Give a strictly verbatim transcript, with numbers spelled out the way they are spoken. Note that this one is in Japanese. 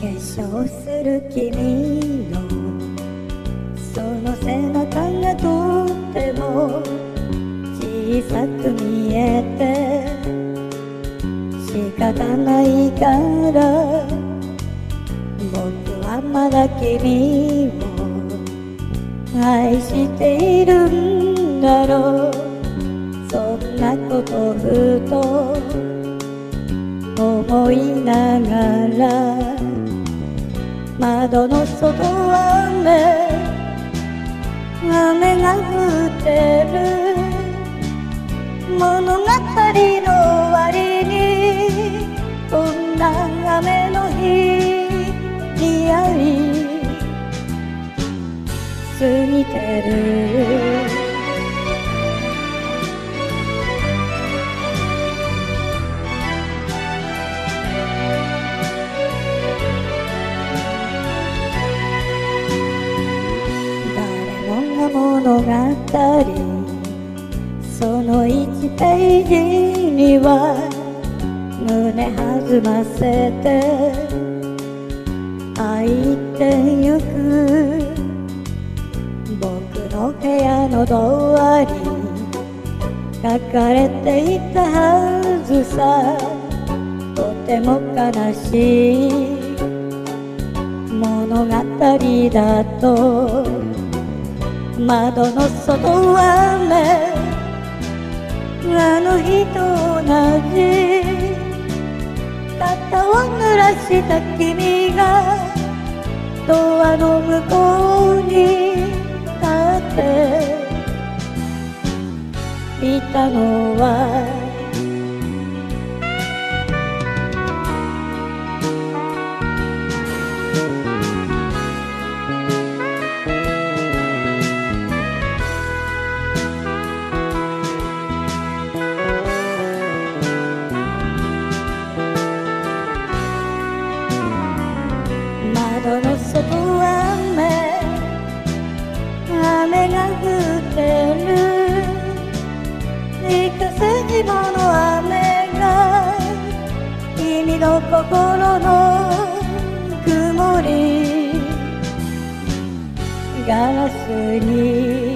粧する君のその背中がとっても小さく見えて仕方ないから僕はまだ君を愛しているんだろう。そんなことふと思いながら窓の外は雨雨が降ってる物語の終わりにこんな雨の日に会い過ぎてる。物語そのいちページには胸弾ませて泣いてゆく僕の部屋のドアに書かれていたはずさ。とても悲しい物語だと窓の外は雨あの日と同じ肩を濡らした君がドアの向こうに立っていたのは窓の外は雨雨が降ってる幾筋もの雨が君の心の曇りガラスに